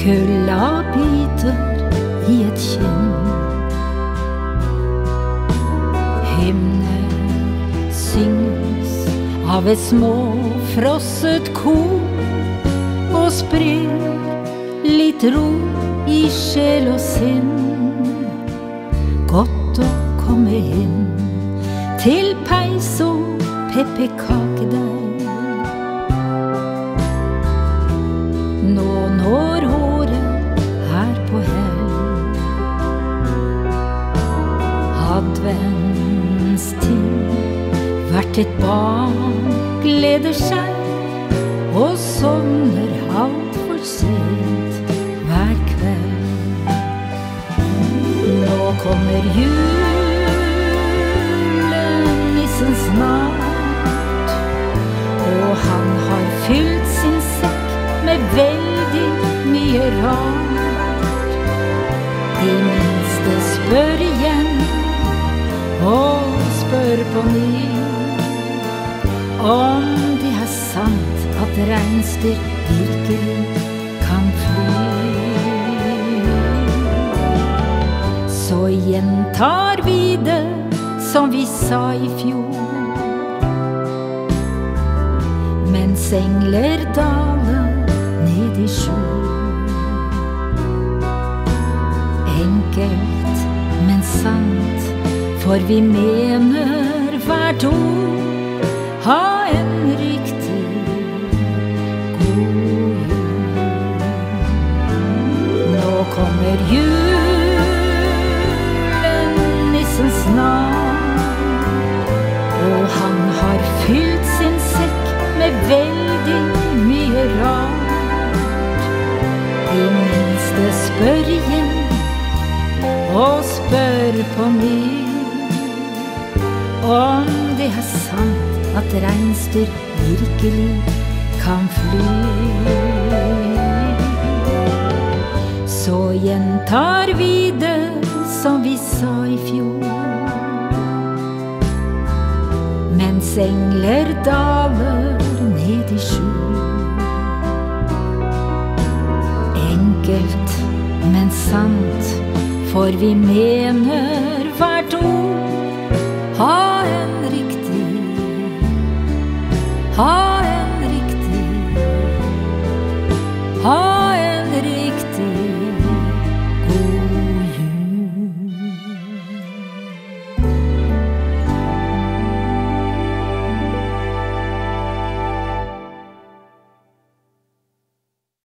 Kulda biter i et kinn. Hymner synges av et småfrosset kor, og sprer litt ro i sjel og sinn. Godt å komme inn til peis og pepperkakedeig. Nå når året her på hell. Adventstid hvert et barn gleder seg og sovner alt for sent hver kveld. Nå kommer julenissen snart, og han har fylt sin sekk med veldig mye rart. De minste spør igjen og spør på ny om det er sant at reinsdyr virkelig kan fly. Så gjentar vi det som vi sa i fjor, mens engler daler ned i skjul. Enkelt, men sant, for vi mener hvert ord. Ha en riktig god jul. Nå kommer julenissen snart, og han har fylt sin sekk med veldig mye rart. De minste spør igjen og spør på ny om det er sant at reinsdyr virkelig kan fly. Så gjentar vi det som vi sa i fjor, mens engler daler ned i skjul. Enkelt, men sant, for vi mener hvert ord. Ha en riktig